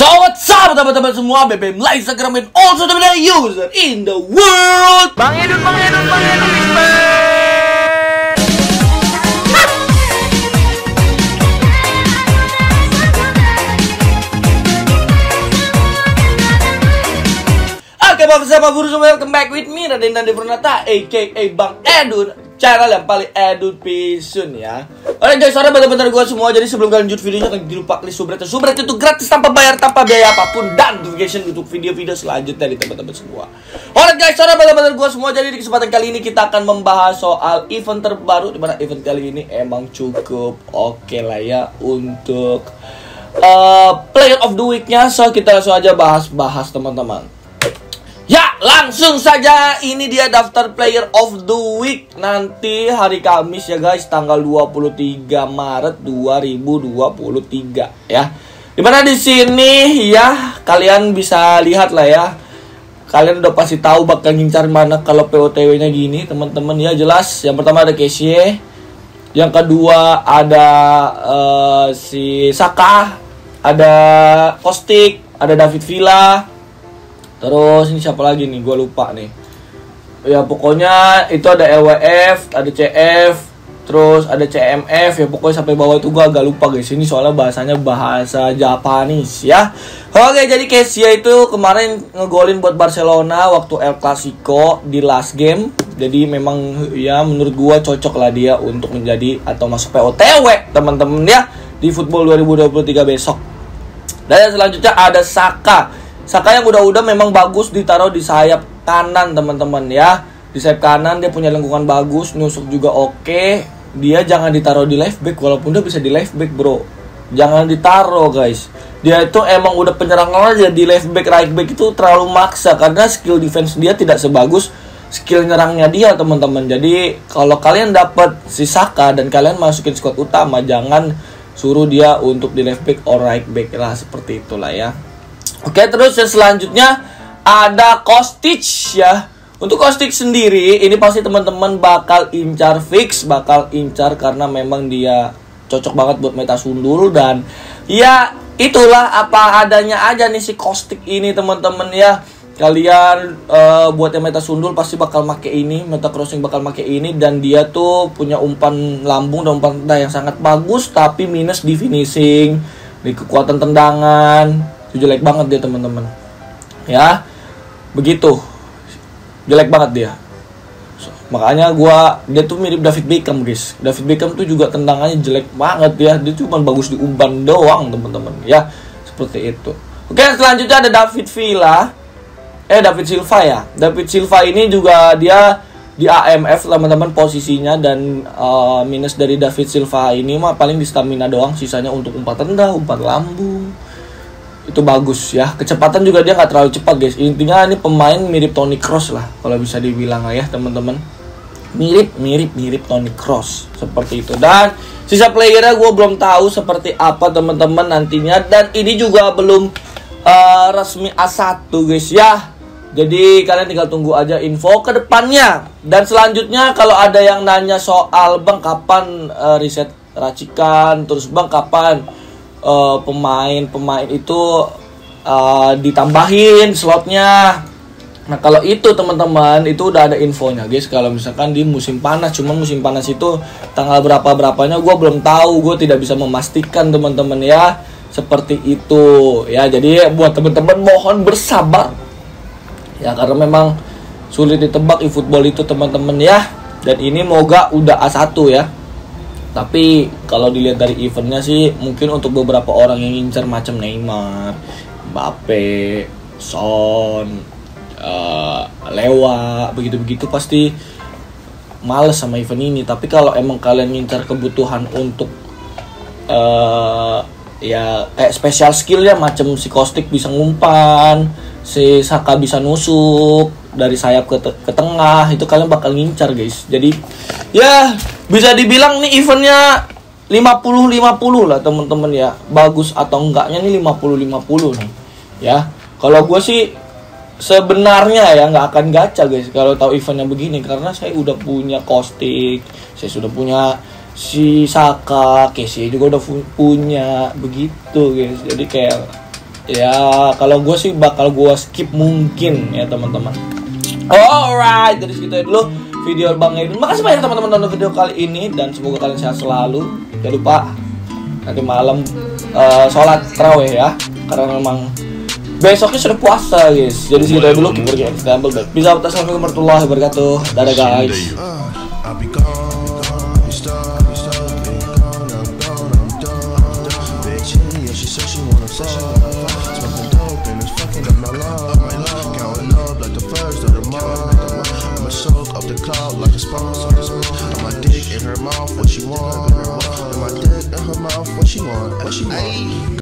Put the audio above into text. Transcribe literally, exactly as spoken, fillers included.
So what's up teman-teman semua, B B M Live Instagram and also the user in the world. Bang Edun, Bang Edun, Bang Edun, Oke, Bapak Bapak Guru semua, welcome back with me Raden Dandi Purnata aka Bang Edun, channel yang paling edun pisun ya. Oke guys, sorry bener-bener gue semua. Jadi sebelum kalian lanjut videonya, jangan lupa klik subscribe. Subscribe itu gratis tanpa bayar, tanpa biaya apapun, dan notification untuk video-video selanjutnya dari teman-teman semua. Oke guys, sorry bener-bener gue semua. Jadi di kesempatan kali ini kita akan membahas soal event terbaru, dimana event kali ini emang cukup oke lah ya untuk uh, Player of the Week-nya. So kita langsung aja bahas-bahas teman-teman. Ya, langsung saja ini dia daftar Player of the Week nanti hari Kamis ya guys, tanggal dua puluh tiga Maret dua ribu dua puluh tiga ya. Dimana di sini ya kalian bisa lihat lah ya. Kalian udah pasti tahu bakal ngincar mana kalau P O T W-nya gini, teman-teman ya. Jelas yang pertama ada Casey, yang kedua ada uh, si Saka, ada Kostik, ada David Villa. Terus ini siapa lagi nih? Gue lupa nih. Ya pokoknya itu ada L W F, ada C F, terus ada C M F. Ya pokoknya sampai bawah itu gue agak lupa guys. Ini soalnya bahasanya bahasa Japanese ya. Oke, jadi Casey itu kemarin ngegolin buat Barcelona waktu El Clasico di last game. Jadi memang ya menurut gue cocok lah dia untuk menjadi atau masuk P O T W teman-teman ya di Football dua ribu dua puluh tiga besok. Dan selanjutnya ada Saka. Saka yang udah-udah memang bagus ditaruh di sayap kanan teman-teman ya. Di sayap kanan dia punya lengkungan bagus, nusuk juga oke. Dia jangan ditaruh di left back, walaupun dia bisa di left back bro. Jangan ditaruh guys. Dia itu emang udah penyerang aja di left back, right back itu terlalu maksa. Karena skill defense dia tidak sebagus skill nyerangnya dia teman-teman. Jadi kalau kalian dapat si Saka dan kalian masukin squad utama, jangan suruh dia untuk di left back or right back lah, seperti itulah ya. Oke, terus yang selanjutnya ada Kostic ya. Untuk Kostic sendiri ini pasti teman-teman bakal incar fix, bakal incar karena memang dia cocok banget buat meta sundul. Dan ya itulah apa adanya aja nih si Kostic ini teman-teman ya. Kalian uh, buat yang meta sundul pasti bakal make ini, meta crossing bakal make ini. Dan dia tuh punya umpan lambung dan umpan tendang yang sangat bagus, tapi minus di finishing, di kekuatan tendangan. Jelek banget dia teman-teman ya, begitu jelek banget dia. So, makanya gua dia tuh mirip David Beckham guys. David Beckham tuh juga tendangannya jelek banget ya, dia cuma bagus di umpan doang teman-teman ya, seperti itu. Oke, selanjutnya ada David Villa eh David Silva ya. David Silva ini juga dia di A M F teman-teman posisinya, dan uh, minus dari David Silva ini mah paling di stamina doang, sisanya untuk umpan tendang, umpan lambung itu bagus ya. Kecepatan juga dia nggak terlalu cepat guys. Intinya ini pemain mirip Toni Kroos lah kalau bisa dibilang lah ya teman-teman. Mirip mirip mirip Toni Kroos seperti itu. Dan sisa playernya gue belum tahu seperti apa teman-teman nantinya. Dan ini juga belum uh, resmi A satu guys ya. Jadi kalian tinggal tunggu aja info ke depannya. Dan selanjutnya kalau ada yang nanya soal bang kapan uh, riset racikan, terus bang kapan pemain-pemain uh, itu uh, ditambahin slotnya. Nah kalau itu teman-teman itu udah ada infonya guys. Kalau misalkan di musim panas, cuman musim panas itu tanggal berapa-berapanya gue belum tahu, gue tidak bisa memastikan teman-teman ya, seperti itu ya. Jadi buat teman-teman mohon bersabar ya, karena memang sulit ditebak e-football itu teman-teman ya. Dan ini moga udah A satu ya. Tapi kalau dilihat dari eventnya sih mungkin untuk beberapa orang yang ngincar macam Neymar, Mbappe, Son, uh, Lewa, begitu-begitu pasti males sama event ini. Tapi kalau emang kalian ngincar kebutuhan untuk uh, ya kayak special skill ya, macam si Kostik bisa ngumpan, si Saka bisa nusuk dari sayap ke, ke tengah, itu kalian bakal ngincar guys. Jadi ya bisa dibilang nih eventnya lima puluh lima puluh lah teman-teman ya. Bagus atau enggaknya nih lima puluh lima puluh nih ya. Kalau gue sih sebenarnya ya nggak akan gacha guys kalau tahu eventnya begini, karena saya udah punya Kostik, saya sudah punya si Saka, Casey juga udah punya begitu guys. Jadi kayak Ya kalau gue sih bakal gue skip mungkin ya teman-teman. Alright, dari segitu aja dulu video Bang Edun. Makasih banyak teman-teman nonton video kali ini dan semoga kalian sehat selalu. Jangan lupa nanti malam uh, sholat tarawih ya, karena memang besoknya sudah puasa guys. Jadi segitu aja dulu. Keep working and stay humble. Bisa. Assalamualaikum warahmatullahi wabarakatuh. Dadah guys. Up the cloud like a sponge. Put my dick in her mouth, what she want? Put my dick in her mouth, what she want? What she want?